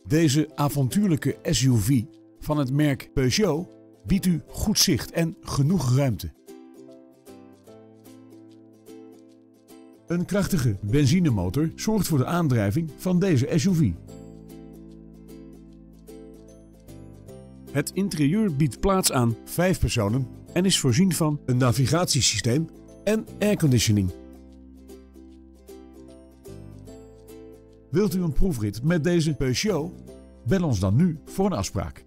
Deze avontuurlijke SUV van het merk Peugeot biedt u goed zicht en genoeg ruimte. Een krachtige benzinemotor zorgt voor de aandrijving van deze SUV. Het interieur biedt plaats aan 5 personen en is voorzien van een navigatiesysteem en airconditioning. Wilt u een proefrit met deze Peugeot? Bel ons dan nu voor een afspraak.